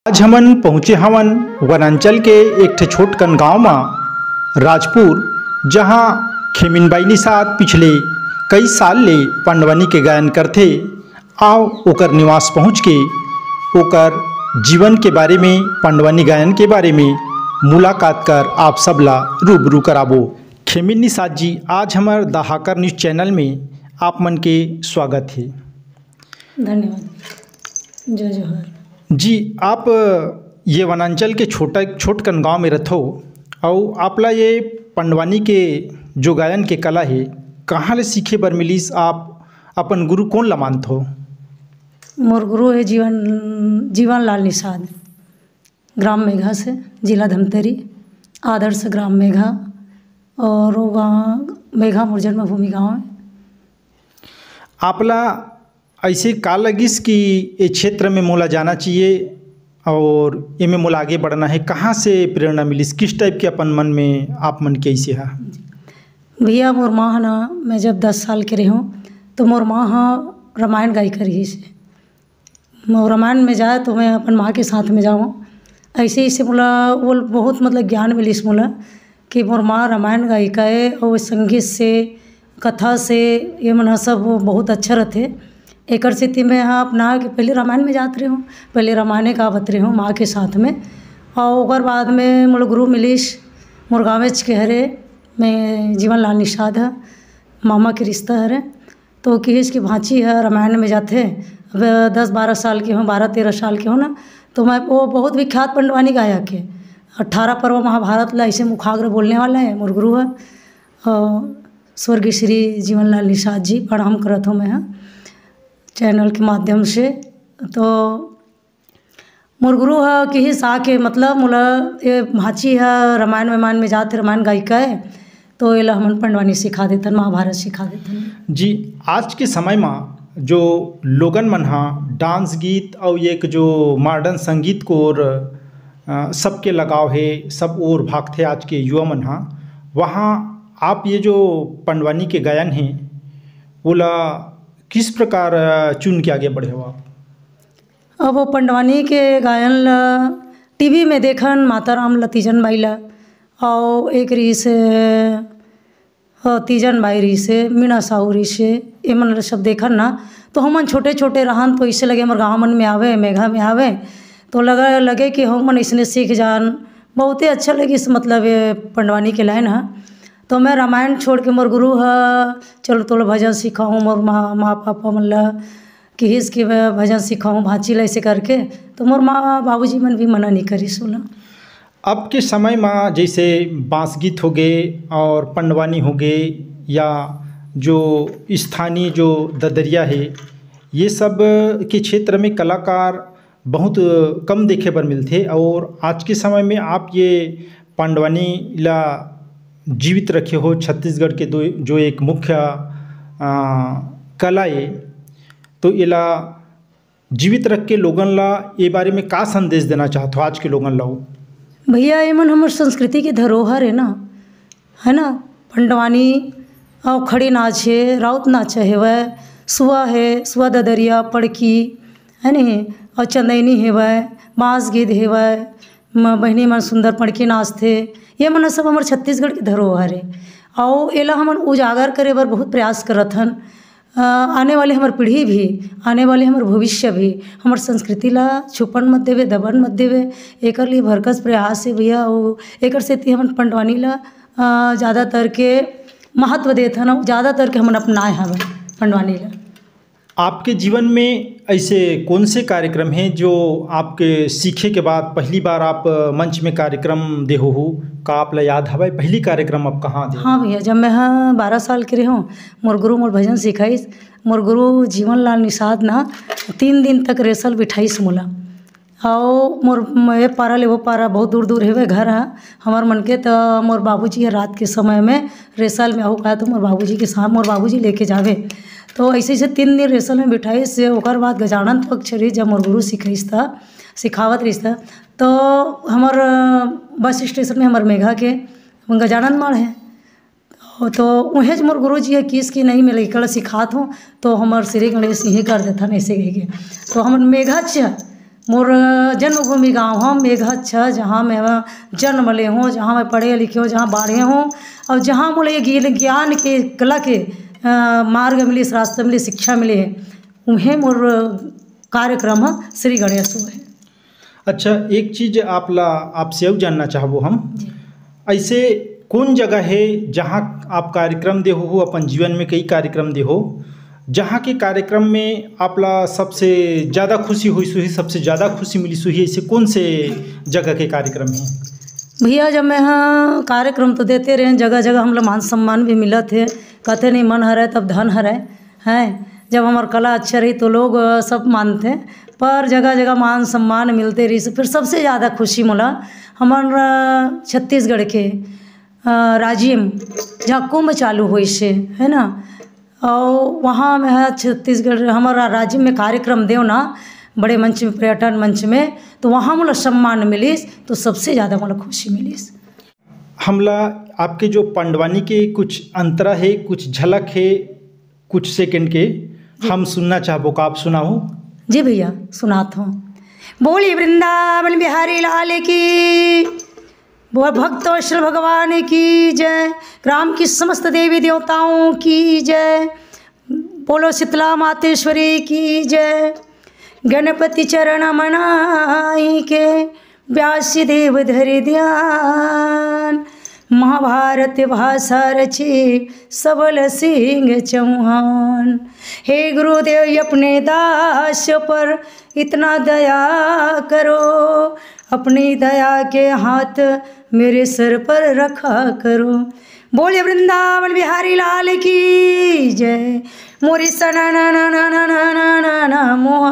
आज हमन पहुँचे हवन वनांचल के एक ठे छोटकन गांव में राजपुर, जहां खेमिनबाई निषाद पिछले कई साल ले पंडवानी के गायन करथे। आओ ओकर निवास पहुँच के ओकर जीवन के बारे में, पंडवानी गायन के बारे में मुलाकात कर आप सबला रूबरू कराबो। खेमिन निषाद जी, आज हमार दहाकर न्यूज़ चैनल में आप मन के स्वागत है। धन्यवाद। जय जोहर जी। आप ये वनांचल के छोटकन गांव में रहो और आपला ये पंडवानी के जो गायन के कला है कहाँ ले सीखे बर मिलिस? आप अपन गुरु कौन ला मानत हो? मोर गुरु है जीवन लाल निषाद, ग्राम मेघा से, जिला धमतरी, आदर्श ग्राम मेघा, और वो गाँव मेघा मोर जन्मभूमि गाँव है। आपला ऐसे का लगिस कि ये क्षेत्र में मोला जाना चाहिए और ये में मोला आगे बढ़ना है? कहाँ से प्रेरणा मिलिस? किस टाइप के अपन मन में आप मन के ऐसे है? भैया मोर माँ है ना, मैं जब 10 साल के रही हूँ तो मोर माँ हाँ रामायण गाई करी से। मोर रामायण में जाए तो मैं अपन माँ के साथ में जाऊँ। ऐसे ही से मोला वो बहुत मतलब ज्ञान मिलिस मोला कि मोर माँ रामायण गाई का है, और संगीत से, कथा से, ये मन सब बहुत अच्छा रहते। एक स्थिति में हाँ अपना कि पहले रामायण में जाते रहे हूँ, पहले रामायण गावत रहे हूँ माँ के साथ में। और ओकर बाद में मोर गुरु मिलिस मोर गाँवेच के हरे, मैं जीवन लाल निषाद है, मामा के रिश्ता हरे। तो किस की भांची है रामायण में जाते। अब 10-12 साल के हूँ, 12-13 साल के हूँ ना, तो मैं वो बहुत विख्यात पंडवानी गायक है। 18 पर्व महाभारत ला ऐसे मुखाग्र बोलने वाला है मोर गुरु है, स्वर्गीय श्री जीवन लाल निषाद जी। प्रणाम करत हूँ मैं हाँ चैनल के माध्यम से। तो मोर गुरु है कि ही सा के मतलब मोला ये भांची है रामायण वामायण में जाते, रामायण गायिका है, तो ये हमन पंडवानी सिखा देतन, महाभारत सिखा देतन। जी। आज के समय में जो लोगन मन हा डांस गीत और एक जो मॉडर्न संगीत को और सबके लगाव है, सब और भागते आज के युवा मन हा, वहाँ आप ये जो पंडवानी के गायन हैं बोला किस प्रकार चुन के आगे बढ़े हो आप? अब वो पंडवानी के गायन ला टीवी में देखन माता राम ला तीजन बाई ला, और एक रही से तीजन बाई रही से, मीना साहू रही से, ये मन सब देखन ना, तो हमन छोटे छोटे रहन तो इससे लगे हमारे गाँव मन में आवे, मेघा में आवे, तो लगे कि हमन इसने सीख जान। बहुत ही अच्छा लगी इस मतलब ये पंडवानी के लाइन है। तो मैं रामायण छोड़ के मोर गुरु है चलो तो भजन सिखाऊँ, मोर माँ पापा मन ला कि इसकी भजन सिखाऊँ भांची ला ऐसे करके, तो मोर माँ बाबूजी मन भी मना नहीं करी सोला। अब के समय में जैसे बांस गीत हो गए और पंडवानी हो गए, या जो स्थानीय जो ददरिया है, ये सब के क्षेत्र में कलाकार बहुत कम देखे पर मिलते। और आज के समय में आप ये पंडवानी ला जीवित रखे हो, छत्तीसगढ़ के जो एक मुख्य कला है, तो इला जीवित रख के लोगन ला ये बारे में का संदेश देना चाहते हो आज के लोगन ला? भैया ये मन हमारे संस्कृति की धरोहर है ना, है ना। पंडवानी और खड़ी नाच है, राउत नाच है, वह सुआ है, सुआ ददरिया पड़की है नहीं, और चंदैनी है वह, बांस गीत है वह, बहनी मन सुंदर पड़की नाचते। ये मन सब हमारे छत्तीसगढ़ की धरोहर है, और एला हमन उजागर करे बर बहुत प्रयास करत हन। आने वाले हमार पीढ़ी भी, आने वाले हमार भविष्य भी हमार संस्कृति ला छुपन मत देवे, दबन मत देवे, एक लिए भरकस प्रयास है भैया। और एक से हमन पंडवानी ला ज़्यादातर के महत्व देते हैं, ज़्यादातर के हमन अपनाए हवन पंडवानी ला। आपके जीवन में ऐसे कौन से कार्यक्रम हैं जो आपके सीखे के बाद पहली बार आप मंच में कार्यक्रम दे हो का आप ला याद हवा? पहली कार्यक्रम आप कहाँ दे? हाँ भैया, जब मैं 12 साल के रही हूँ, मोर गुरु मोर भजन सिखाईस। मोर गुरु जीवन लाल निषाद ना 3 दिन तक रेसल बिठाईस मोला, और मोर ये पारा ले वो पारा बहुत दूर दूर है घर है हमार मन के। तो मोर बाबूजी है रात के समय में रेसल में आओ का, तो मोर बाबूजी के साथ मोर बाबूजी लेके जावे। तो ऐसे 3 दिन रेसल में बिठाई से, ओकर बाद गजानन पक्ष रही जब मोर गुरु सिखावत रही था, तो हमार बस स्टेशन में हमार मेघा के गजानन माड़ है, तो वहेज मोर गुरु जी है किस की नहीं मिले कल सिखात हूँ, तो हमार श्री गणेश यही कर देता ऐसे कह के। तो हमार मेघा मोर जन्मभूमि गांव हम मेघत छ, जहाँ मैं जन्म ले हूँ, जहाँ मैं पढ़े लिखे हूँ, जहाँ बाढ़े हूँ, और जहाँ मुझे ज्ञान के कला के मार्ग मिली, रास्ते मिली, शिक्षा मिली है, उन्हें मोर कार्यक्रम श्री गणेश है। अच्छा, एक चीज़ आपसे और जानना चाहबो हम, ऐसे कौन जगह है जहाँ आप कार्यक्रम दे हो, अपन जीवन में कई कार्यक्रम दे हो, जहाँ के कार्यक्रम में आपला सबसे ज़्यादा खुशी हुई सुही, सबसे ज़्यादा खुशी मिली सुही, ऐसे कौन से जगह के कार्यक्रम हैं? भैया जब मैं कार्यक्रम तो देते रहे, जगह जगह हम लोग मान सम्मान भी मिला थे, कहते नहीं मन हराए तब धन हराए हैं। जब हमारी कला अच्छा रही तो लोग सब मानते, पर जगह जगह मान सम्मान मिलते रही। फिर सबसे ज़्यादा खुशी मिला हमारा छत्तीसगढ़ के राजिम, जहाँ कुंभ चालू हुई से है ना, और वहाँ में छत्तीसगढ़ हमारा राज्य में कार्यक्रम देव ना, बड़े मंच में, पर्यटन मंच में, तो वहाँ मुझे सम्मान मिली, तो सबसे ज़्यादा मुझे खुशी मिली। हमला आपके जो पंडवानी के कुछ अंतरा है, कुछ झलक है, कुछ सेकंड के हम सुनना चाहबो, का आप सुनाओ? जी भैया सुनाता हूँ। बोली वृंदावन बिहारी लाल की, बोल भक्तवत्सल भगवान की जय, ग्राम की समस्त देवी देवताओं की जय, बोलो शीतला मातेश्वरी की जय। गणपति चरण मनाई के, व्यास देव धरि ध्यान, महाभारत भाषा रची सबल सिंह चौहान। हे गुरुदेव अपने दास पर इतना दया करो, अपनी दया के हाथ मेरे सर पर रखा करो। बोले वृंदावन बिहारी लाल की जय। मोरी सना ना ना ना ना ना ना ना ना मोहा,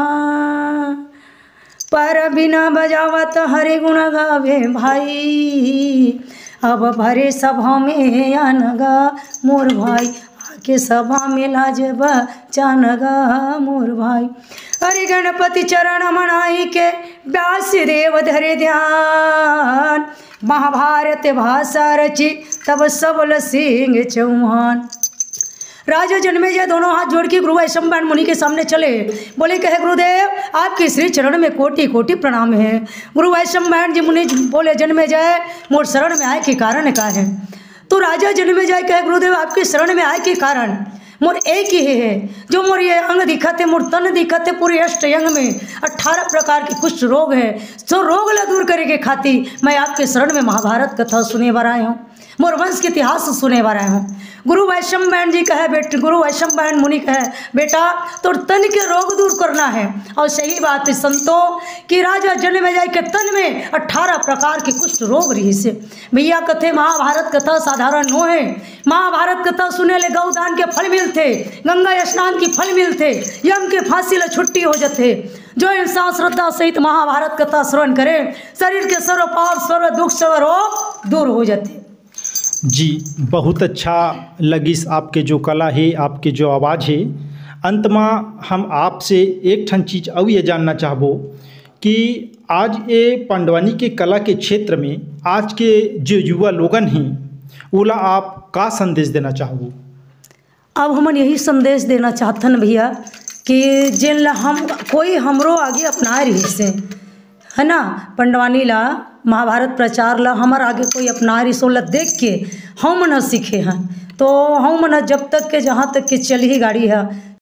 पर बिना बजावत हरे गुण गावे भाई, अब भरे सभा में आनगा मोर भाई, आके सभा में लाज बचानगा मोर भाई। अरे गणपति चरण मनाई के, व्यास देव धरे ध्यान, महाभारत भाषा रची तब सबल सिंह चौहान। राजा जन्मेजय दोनों हाथ जोड़ के गुरु वैशंपायन मुनि के सामने चले, बोले कहे गुरुदेव आपके श्री चरण में कोटि कोटि प्रणाम है। गुरु वैशंपायन जी मुनि बोले जन्मेजय मोर शरण में आए के कारण का है? तो राजा जन्मेजय कहे गुरुदेव आपके शरण में आए के कारण मोर एक ही है, जो मोर ये अंग दिखते, मोर तन दिखते, पूरे अष्ट अंग में 18 प्रकार के कुष्ठ रोग है, सो रोग ला दूर करे के खाती मैं आपके शरण में महाभारत कथा सुने बार आए हूँ, मोर वंश के इतिहास सुने बार आए हूँ। गुरु वैशंपायन जी कहे बेटे, गुरु वैशंपायन मुनि कहे बेटा तो तन के रोग दूर करना है, और सही बात है संतों कि राजा जन्मेजय के तन में 18 प्रकार के कुष्ठ रोग रही से। भैया कथे महाभारत कथा साधारण नो है, महाभारत कथा सुने ले गौदान के फल मिलते, गंगा स्नान की फल मिलते, यम के फांसी ले छुट्टी हो जाते। जो इंसान श्रद्धा सहित महाभारत कथा श्रवण करे, शरीर के सर्व पाप सर्व दुख सर्व रोग दूर हो जाते। जी बहुत अच्छा लगिस आपके जो कला है, आपके जो आवाज़ है। अंत में हम आपसे एक ठन चीज़ और ये जानना चाहबो कि आज ये पंडवानी के कला के क्षेत्र में आज के जो युवा लोगन हैं ओला आप का संदेश देना चाहबो? अब हम यही संदेश देना चाहतन भैया कि जिन हम कोई हमरो आगे अपना रही से है ना, पंडवानी ला महाभारत प्रचार ला हमार आगे कोई अपना रही सो ला देख के हम न सीखे हैं, तो हम न जब तक के जहाँ तक के चल ही गाड़ी है